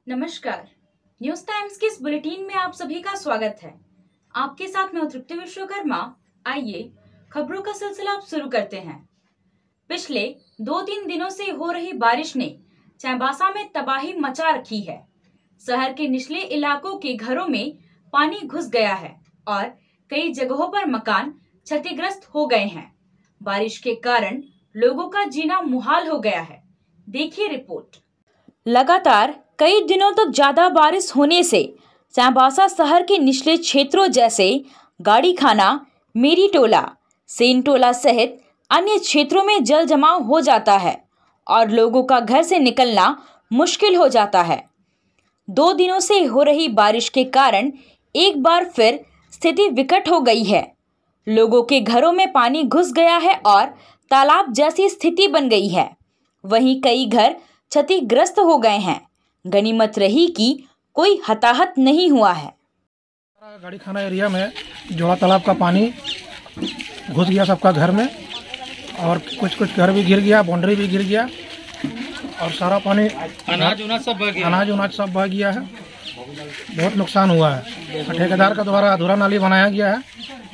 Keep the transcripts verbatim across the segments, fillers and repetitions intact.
नमस्कार, news times के इस बुलेटिन में आप सभी का स्वागत है। आपके साथ मैं तृप्ति विश्वकर्मा। आइए खबरों का सिलसिला आप शुरू करते हैं। पिछले दो तीन दिनों से हो रही बारिश ने चाईबासा में तबाही मचा रखी है। शहर के निचले इलाकों के घरों में पानी घुस गया है और कई जगहों पर मकान क्षतिग्रस्त हो गए हैं। बारिश के कारण लोगों का जीना मुहाल हो गया है। देखिए रिपोर्ट। लगातार कई दिनों तक ज्यादा बारिश होने से चाईबासा शहर के निचले क्षेत्रों जैसे गाड़ी खाना, मेरी टोला, सेन टोला सहित अन्य क्षेत्रों में जल जमाव हो जाता है और लोगों का घर से निकलना मुश्किल हो जाता है। दो दिनों से हो रही बारिश के कारण एक बार फिर स्थिति विकट हो गई है। लोगों के घरों में पानी घुस गया है और तालाब जैसी स्थिति बन गई है। वहीं कई घर क्षतिग्रस्त हो गए हैं। गनीमत रही कि कोई हताहत नहीं हुआ है। गाड़ी खाना एरिया में जोड़ा तालाब का पानी घुस गया सबका घर में और कुछ कुछ घर भी गिर गया, बाउंड्री भी गिर गया और सारा पानी अनाज उनाज सब बह गया अनाज उनाज सब बह गया है। बहुत नुकसान हुआ है। ठेकेदार का द्वारा अधूरा नाली बनाया गया है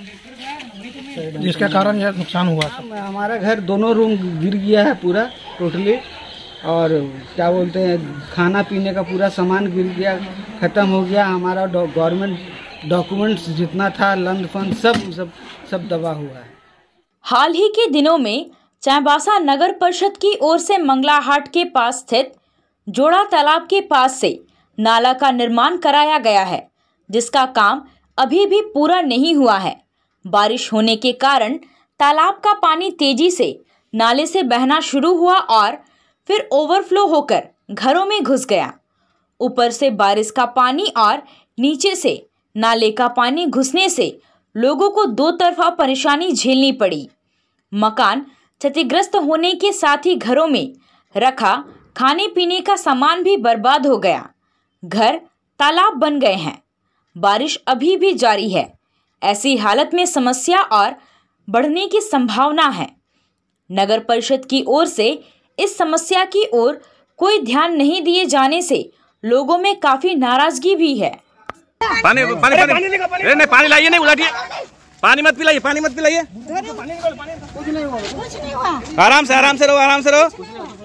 जिसके कारण यह नुकसान हुआ है। हमारा घर दोनों रूम गिर गया है पूरा टोटली, और क्या बोलते हैं खाना पीने का पूरा सामान गिर गया, ख़त्म हो गया। हमारा गवर्नमेंट डॉक्यूमेंट्स जितना था, लंड फंड सब सब सब दबा हुआ है। हाल ही के दिनों में चाईबासा नगर परिषद की ओर से मंगला हाट के पास स्थित जोड़ा तालाब के पास से नाला का निर्माण कराया गया है, जिसका काम अभी भी पूरा नहीं हुआ है। बारिश होने के कारण तालाब का पानी तेजी से नाले से बहना शुरू हुआ और फिर ओवरफ्लो होकर घरों में घुस गया। ऊपर से बारिश का पानी और नीचे से नाले का पानी घुसने से लोगों को दो तरफा परेशानी झेलनी पड़ी। मकान क्षतिग्रस्त होने के साथ ही घरों में रखा खाने पीने का सामान भी बर्बाद हो गया। घर तालाब बन गए हैं। बारिश अभी भी जारी है। ऐसी हालत में समस्या और बढ़ने की संभावना है। नगर परिषद की ओर से इस समस्या की ओर कोई ध्यान नहीं दिए जाने से लोगों में काफी नाराजगी भी है। पानी पानी पानी पानी नहीं पानी लाइए, नहीं उलाटिए, पानी मत पिलाइए, पानी मत पिलाइए। आराम से आराम से रहो, आराम से रहो।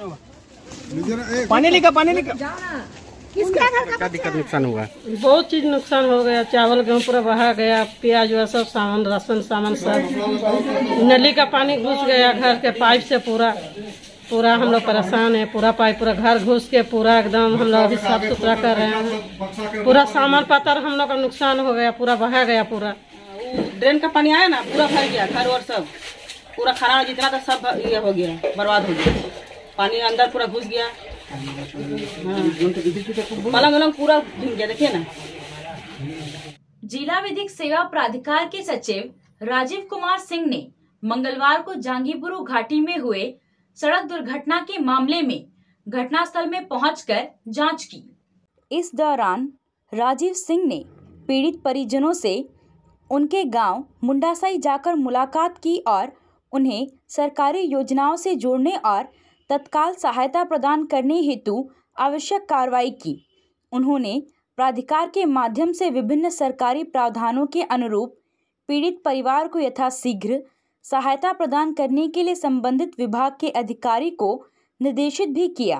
पानी लेकर पानी लेकर क्या दिक्कत नुकसान हुआ? बहुत चीज नुकसान हो गया। चावल गेहूँ पूरा बहा गया, प्याज हुआ सब सामान, राशन सामान सब। नली का पानी घुस गया घर के पाइप से। पूरा पूरा हम लोग परेशान है। पूरा पाइप पूरा घर घुस के पूरा एकदम हम लोग अभी साफ सुथरा कर रहे हैं। पूरा सामान पत्थर हम लोग का नुकसान हो गया, पूरा बहा गया। पूरा ड्रेन का पानी आया ना, पूरा भर गया घर और सब पूरा खराब, जितना था सब ये हो गया, बर्बाद हो गया। पानी अंदर पूरा घुस गया। पलंग वलंग पूरा घुस गया, देखिए ना। जिला विधिक सेवा प्राधिकार के सचिव राजीव कुमार सिंह ने मंगलवार को जांगीपुर घाटी में हुए सड़क दुर्घटना के मामले में घटनास्थल में पहुंचकर जांच की। इस दौरान राजीव सिंह ने पीड़ित परिजनों से उनके गांव मुंडासाई जाकर मुलाकात की और उन्हें सरकारी योजनाओं से जोड़ने और तत्काल सहायता प्रदान करने हेतु आवश्यक कार्रवाई की। उन्होंने प्राधिकार के माध्यम से विभिन्न सरकारी प्रावधानों के अनुरूप पीड़ित परिवार को यथाशीघ्र सहायता प्रदान करने के लिए संबंधित विभाग के अधिकारी को निर्देशित भी किया।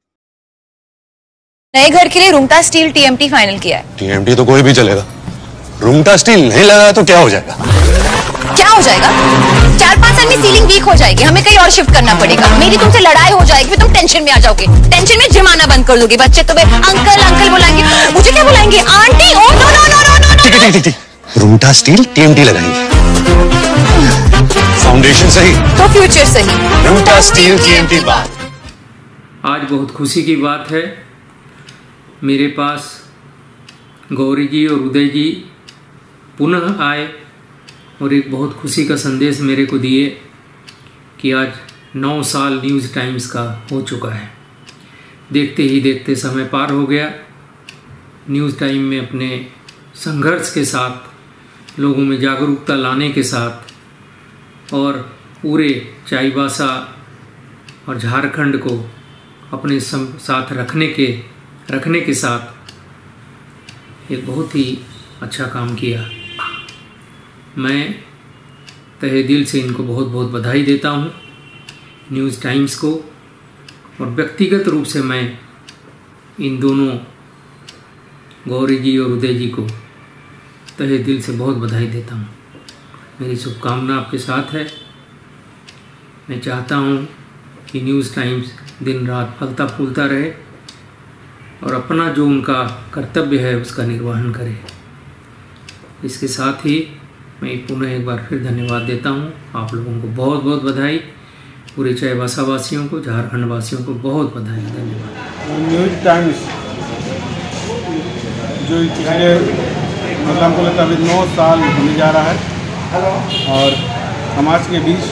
नए घर के लिए रुंगटा स्टील टीएमटी फाइनल किया है। टीएमटी तो कोई भी चलेगा, रुंगटा स्टील नहीं लगा तो क्या हो जाएगा? क्या हो जाएगा? चार पांच साल में सीलिंग वीक हो जाएगी, हमें कहीं और शिफ्ट करना पड़ेगा। मेरी तुमसे लड़ाई हो जाएगी, तुम टेंशन में आ जाओगे, टेंशन में जिम आना बंद कर दोगे। बच्चे तुम्हें अंकल अंकल बुलाएंगे, मुझे क्या बुलाएंगे? Aunty. Oh no no no no no. ठीक है ठीक है, रुंगटा स्टील टीएमटी लगाएंगे। फाउंडेशन सही तो फ्यूचर सही। Rungta steel TMT. आज बहुत खुशी की बात है, मेरे पास गौरी जी और उदय जी पुनः आए और एक बहुत खुशी का संदेश मेरे को दिए कि आज नौ साल न्यूज़ टाइम्स का हो चुका है। देखते ही देखते समय पार हो गया। न्यूज़ टाइम में अपने संघर्ष के साथ, लोगों में जागरूकता लाने के साथ और पूरे चाईबासा और झारखंड को अपने साथ रखने के रखने के साथ एक बहुत ही अच्छा काम किया। मैं तहे दिल से इनको बहुत बहुत बधाई देता हूँ, न्यूज़ टाइम्स को, और व्यक्तिगत रूप से मैं इन दोनों गौरी जी और उदय जी को तहे दिल से बहुत बधाई देता हूँ। मेरी शुभकामना आपके साथ है। मैं चाहता हूँ कि न्यूज़ टाइम्स दिन रात फलता फूलता रहे और अपना जो उनका कर्तव्य है उसका निर्वहन करे। इसके साथ ही मैं पुनः एक बार फिर धन्यवाद देता हूँ। आप लोगों को बहुत बहुत बधाई, पूरे चाईबासा वासियों को, झारखंड वासियों को बहुत बधाई, धन्यवाद। न्यूज़ टाइम्स जो पिछले मतलब को लगता है नौ साल होने जा रहा है और समाज के बीच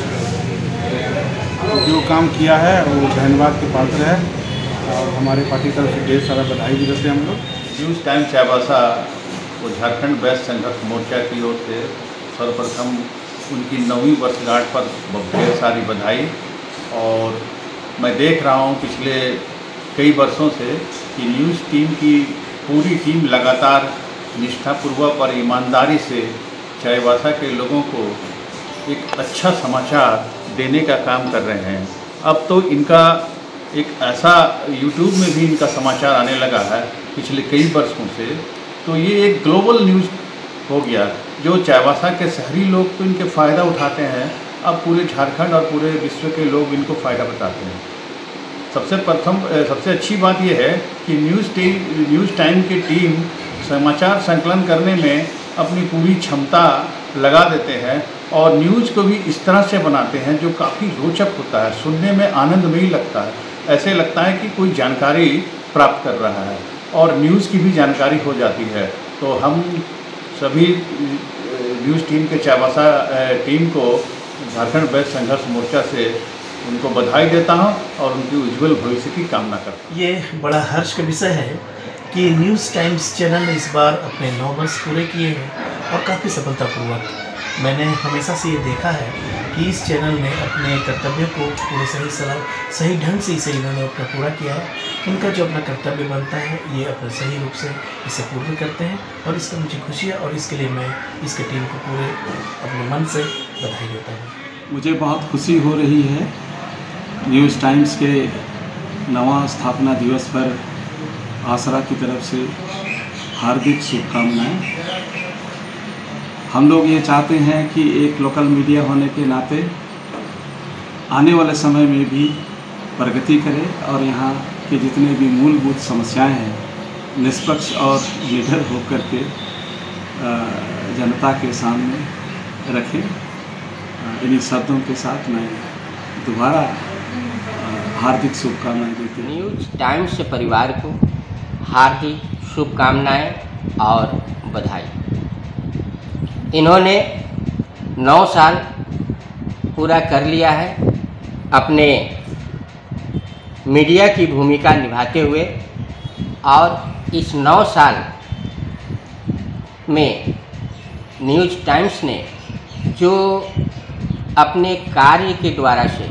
जो काम किया है वो धन्यवाद के पात्र है और हमारे पार्टी तरफ से ढेर सारा बधाई भी देते हैं हम लोग। न्यूज़ टाइम्स चाईबासा और झारखंड वैश्य संघर्ष मोर्चा की ओर से सर्वप्रथम उनकी नौवीं वर्षगांठ पर ढेर सारी बधाई। और मैं देख रहा हूँ पिछले कई वर्षों से कि न्यूज़ टीम की पूरी टीम लगातार निष्ठापूर्वक और ईमानदारी से चाईबासा के लोगों को एक अच्छा समाचार देने का काम कर रहे हैं। अब तो इनका एक ऐसा यूट्यूब में भी इनका समाचार आने लगा है पिछले कई वर्षों से, तो ये एक ग्लोबल न्यूज़ हो गया। जो चाईबासा के शहरी लोग तो इनके फ़ायदा उठाते हैं, अब पूरे झारखंड और पूरे विश्व के लोग इनको फ़ायदा बताते हैं। सबसे प्रथम सबसे अच्छी बात यह है कि न्यूज़ टीम न्यूज़ टाइम की टीम समाचार संकलन करने में अपनी पूरी क्षमता लगा देते हैं और न्यूज़ को भी इस तरह से बनाते हैं जो काफ़ी रोचक होता है, सुनने में आनंदमयी लगता है। ऐसे लगता है कि कोई जानकारी प्राप्त कर रहा है और न्यूज़ की भी जानकारी हो जाती है। तो हम सभी न्यूज़ टीम के चाईबासा टीम को झारखंड वैश्य संघर्ष मोर्चा से उनको बधाई देता हूं और उनकी उज्जवल भविष्य की कामना करता हूं। ये बड़ा हर्ष का विषय है कि न्यूज़ टाइम्स चैनल ने इस बार अपने नौ वर्ष पूरे किए हैं और काफ़ी सफलतापूर्वक। मैंने हमेशा से ये देखा है कि इस चैनल ने अपने कर्तव्य को पूरे सही सलाह सही ढंग से इसे इन्होंने अपना पूरा किया है। इनका जो अपना कर्तव्य बनता है ये अपने सही रूप से इसे पूर्ण करते हैं और इसका मुझे खुशी है और इसके लिए मैं इसके टीम को पूरे अपने मन से बधाई देता हूँ। मुझे बहुत खुशी हो रही है न्यूज़ टाइम्स के नवा स्थापना दिवस पर आसरा की तरफ से हार्दिक शुभकामनाएं। हम लोग ये चाहते हैं कि एक लोकल मीडिया होने के नाते आने वाले समय में भी प्रगति करे और यहाँ के जितने भी मूलभूत समस्याएं हैं निष्पक्ष और निडर होकर के जनता के सामने रखें। इन्हीं शब्दों के साथ मैं दोबारा हार्दिक शुभकामनाएं देती हूँ। न्यूज़ टाइम्स परिवार को हार्दिक शुभकामनाएं और बधाई। इन्होंने नौ साल पूरा कर लिया है अपने मीडिया की भूमिका निभाते हुए और इस नौ साल में न्यूज़ टाइम्स ने जो अपने कार्य के द्वारा से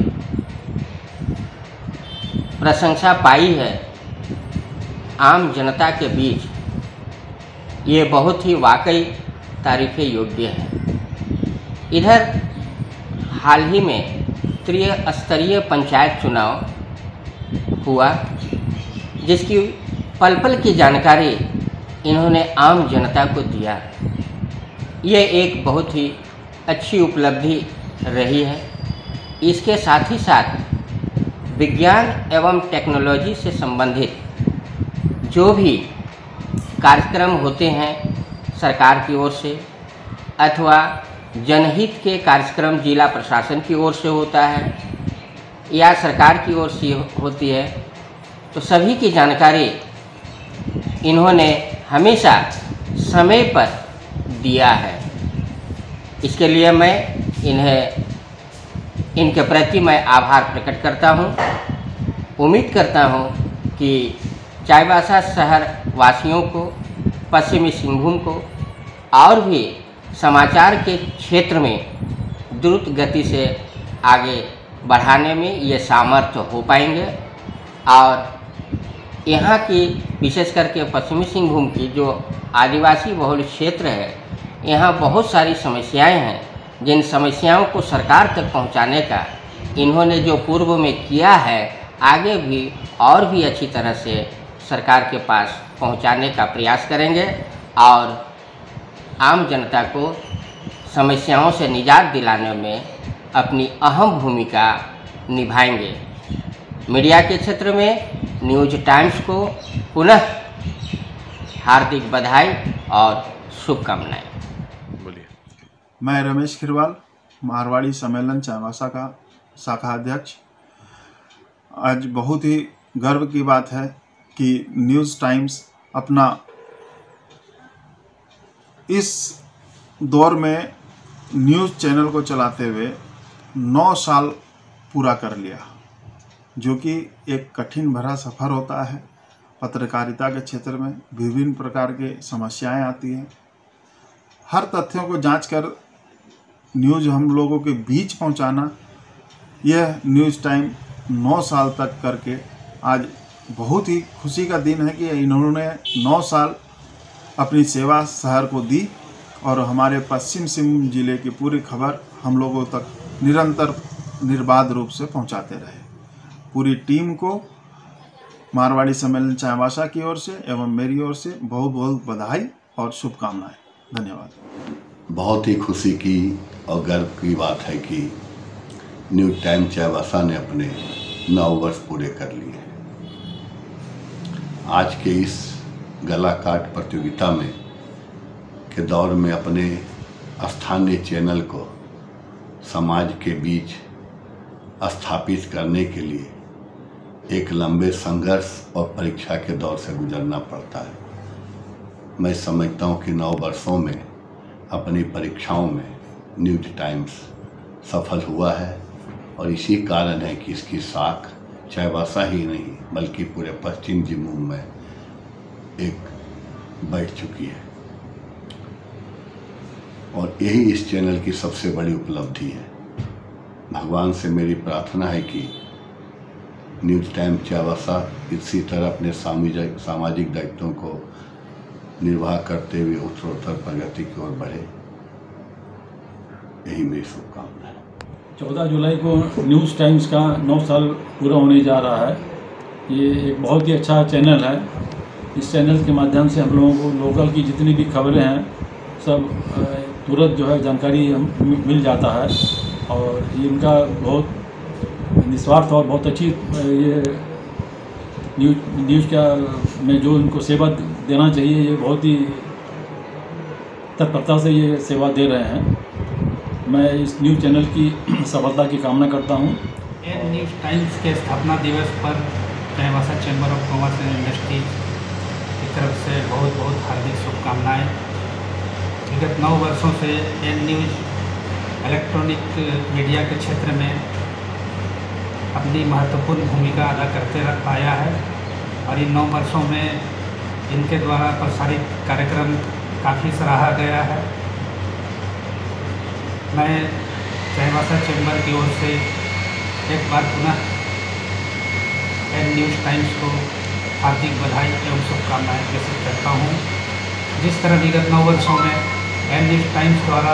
प्रशंसा पाई है आम जनता के बीच, ये बहुत ही वाकई तारीफ़ योग्य है। इधर हाल ही में त्रिस्तरीय पंचायत चुनाव हुआ जिसकी पल पल की जानकारी इन्होंने आम जनता को दिया। ये एक बहुत ही अच्छी उपलब्धि रही है। इसके साथ ही साथ विज्ञान एवं टेक्नोलॉजी से संबंधित जो भी कार्यक्रम होते हैं सरकार की ओर से अथवा जनहित के कार्यक्रम जिला प्रशासन की ओर से होता है या सरकार की ओर से होती है, तो सभी की जानकारी इन्होंने हमेशा समय पर दिया है। इसके लिए मैं इन्हें इनके प्रति मैं आभार प्रकट करता हूँ। उम्मीद करता हूँ कि चाईबासा शहर वासियों को, पश्चिमी सिंहभूम को और भी समाचार के क्षेत्र में द्रुत गति से आगे बढ़ाने में ये सामर्थ्य हो पाएंगे और यहाँ की विशेष करके पश्चिमी सिंहभूम की जो आदिवासी बहुल क्षेत्र है, यहाँ बहुत सारी समस्याएं हैं, जिन समस्याओं को सरकार तक पहुँचाने का इन्होंने जो पूर्व में किया है, आगे भी और भी अच्छी तरह से सरकार के पास पहुँचाने का प्रयास करेंगे और आम जनता को समस्याओं से निजात दिलाने में अपनी अहम भूमिका निभाएंगे। मीडिया के क्षेत्र में न्यूज टाइम्स को पुनः हार्दिक बधाई और शुभकामनाएं। मैं रमेश खिरवाल, मारवाड़ी सम्मेलन चाईबासा का शाखा अध्यक्ष। आज बहुत ही गर्व की बात है कि न्यूज़ टाइम्स अपना इस दौर में न्यूज़ चैनल को चलाते हुए नौ साल पूरा कर लिया, जो कि एक कठिन भरा सफ़र होता है। पत्रकारिता के क्षेत्र में विभिन्न प्रकार के समस्याएं आती हैं। हर तथ्यों को जांचकर न्यूज़ हम लोगों के बीच पहुंचाना, यह न्यूज़ टाइम नौ साल तक करके आज बहुत ही खुशी का दिन है कि इन्होंने नौ साल अपनी सेवा शहर को दी और हमारे पश्चिम सिंहभूम जिले की पूरी खबर हम लोगों तक निरंतर निर्बाध रूप से पहुंचाते रहे। पूरी टीम को मारवाड़ी सम्मेलन चाईबासा की ओर से एवं मेरी ओर से बहुत बहुत बधाई और शुभकामनाएं। धन्यवाद। बहुत ही खुशी की और गर्व की बात है कि न्यूज़ टाइम चाईबासा ने अपने नौ वर्ष पूरे कर लिए। आज के इस गला काट प्रतियोगिता में के दौर में अपने स्थानीय चैनल को समाज के बीच स्थापित करने के लिए एक लंबे संघर्ष और परीक्षा के दौर से गुजरना पड़ता है। मैं समझता हूँ कि नौ वर्षों में अपनी परीक्षाओं में न्यूज़ टाइम्स सफल हुआ है और इसी कारण है कि इसकी साख चाईबासा ही नहीं बल्कि पूरे पश्चिम सिंहभूम में एक बैठ चुकी है और यही इस चैनल की सबसे बड़ी उपलब्धि है। भगवान से मेरी प्रार्थना है कि न्यूज़ टाइम चाईबासा इसी तरह अपने सामाजिक सामाजिक दायित्वों को निर्वाह करते हुए उत्तरोत्तर प्रगति की ओर बढ़े। यही मेरी शुभकामना है। चौदह जुलाई को न्यूज़ टाइम्स का नौ साल पूरा होने जा रहा है। ये एक बहुत ही अच्छा चैनल है। इस चैनल के माध्यम से हम लोगों को लोकल की जितनी भी खबरें हैं सब तुरंत जो है जानकारी मिल जाता है और इनका बहुत निस्वार्थ और बहुत अच्छी ये न्यूज न्यूज़ का में जो इनको सेवा देना चाहिए, ये बहुत ही तत्परता से ये सेवा दे रहे हैं। मैं इस न्यूज़ चैनल की सफलता की कामना करता हूँ। न्यूज़ टाइम्स के स्थापना दिवस पर Chaibasa chamber of commerce and industries की तरफ से बहुत बहुत हार्दिक शुभकामनाएं। विगत नौ वर्षों से एन न्यूज़ इलेक्ट्रॉनिक मीडिया के क्षेत्र में अपनी महत्वपूर्ण भूमिका अदा करते आया है और इन नौ वर्षों में इनके द्वारा प्रसारित कार्यक्रम काफ़ी सराहा गया है। मैं चाईबासा चैम्बर की ओर से एक बार पुनः एन न्यूज़ टाइम्स को हार्दिक बधाई एवं शुभकामनाएं प्रेषित करता हूँ। जिस तरह विगत नौ वर्षों में एन न्यूज़ टाइम्स द्वारा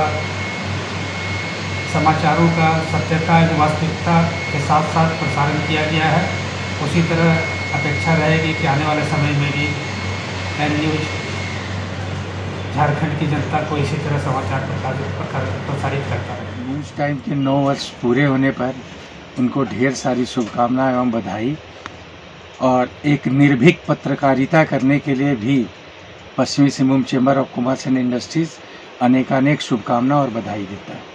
समाचारों का सत्यता एवं वास्तविकता के साथ साथ प्रसारण किया गया है, उसी तरह अपेक्षा रहेगी कि आने वाले समय में भी एन न्यूज़ झारखंड की जनता को इसी तरह समाचार प्रसारित करता है। न्यूज़ टाइम के नौ वर्ष पूरे होने पर उनको ढेर सारी शुभकामनाएं एवं बधाई और एक निर्भीक पत्रकारिता करने के लिए भी पश्चिमी Singhbhum chamber of commerce and industries अनेकानेक शुभकामना और बधाई देता है।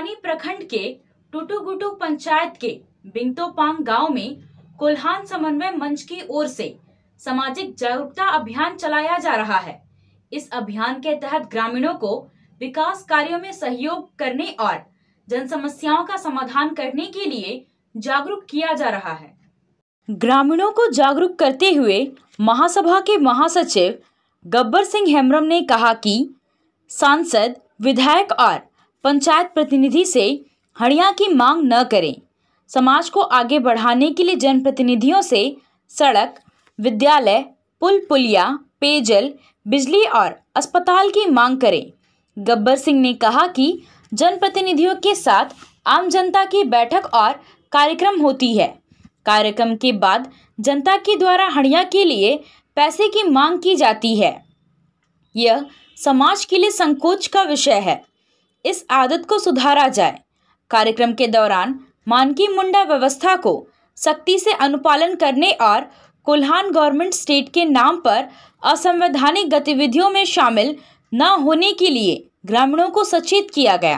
खतियानी प्रखंड के टुटुगुटु पंचायत के बिंगतोपांग गांव में कोल्हान समन्वय मंच की ओर से सामाजिक जागरूकता अभियान चलाया जा रहा है। इस अभियान के तहत ग्रामीणों को विकास कार्यों में सहयोग करने और जन समस्याओं का समाधान करने के लिए जागरूक किया जा रहा है। ग्रामीणों को जागरूक करते हुए महासभा के महासचिव गब्बर सिंह हेम्ब्रम ने कहा कि सांसद, विधायक और पंचायत प्रतिनिधि से हड़िया की मांग न करें। समाज को आगे बढ़ाने के लिए जनप्रतिनिधियों से सड़क, विद्यालय, पुल पुलिया, पेयजल, बिजली और अस्पताल की मांग करें। गब्बर सिंह ने कहा कि जनप्रतिनिधियों के साथ आम जनता की बैठक और कार्यक्रम होती है। कार्यक्रम के बाद जनता के द्वारा हड़िया के लिए पैसे की मांग की जाती है। यह समाज के लिए संकोच का विषय है। इस आदत को सुधारा जाए। कार्यक्रम के दौरान मानकी मुंडा व्यवस्था को सख्ती से अनुपालन करने और कोल्हान गवर्नमेंट स्टेट के नाम पर असंवैधानिक गतिविधियों में शामिल न होने के लिए ग्रामीणों को सचेत किया गया।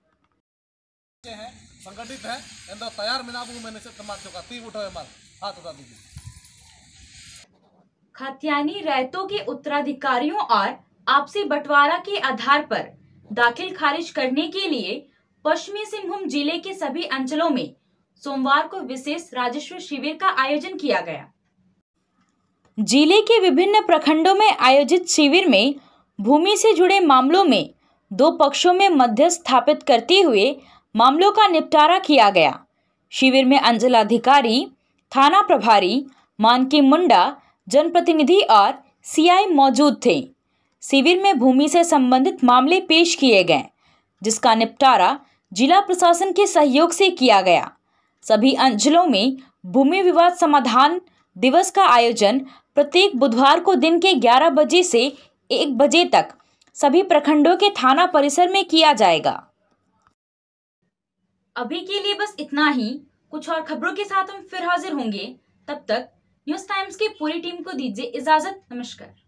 संगठित है तैयार मैंने से तीन उठाओ हाथ उठा दीजिए। खतियानी रैयतों के उत्तराधिकारियों और आपसी बंटवारा के आधार पर दाखिल खारिज करने के लिए पश्चिमी सिंहभूम जिले के सभी अंचलों में सोमवार को विशेष राजस्व शिविर का आयोजन किया गया। जिले के विभिन्न प्रखंडों में आयोजित शिविर में भूमि से जुड़े मामलों में दो पक्षों में मध्यस्थ स्थापित करते हुए मामलों का निपटारा किया गया। शिविर में अंचलाधिकारी, थाना प्रभारी, मानकी मुंडा, जनप्रतिनिधि और सीआई मौजूद थे। शिविर में भूमि से संबंधित मामले पेश किए गए, जिसका निपटारा जिला प्रशासन के सहयोग से किया गया। सभी अंचलों में भूमि विवाद समाधान दिवस का आयोजन प्रत्येक बुधवार को दिन के ग्यारह बजे से एक बजे तक सभी प्रखंडों के थाना परिसर में किया जाएगा। अभी के लिए बस इतना ही। कुछ और खबरों के साथ हम फिर हाजिर होंगे। तब तक न्यूज़ टाइम्स की पूरी टीम को दीजिए इजाजत। नमस्कार।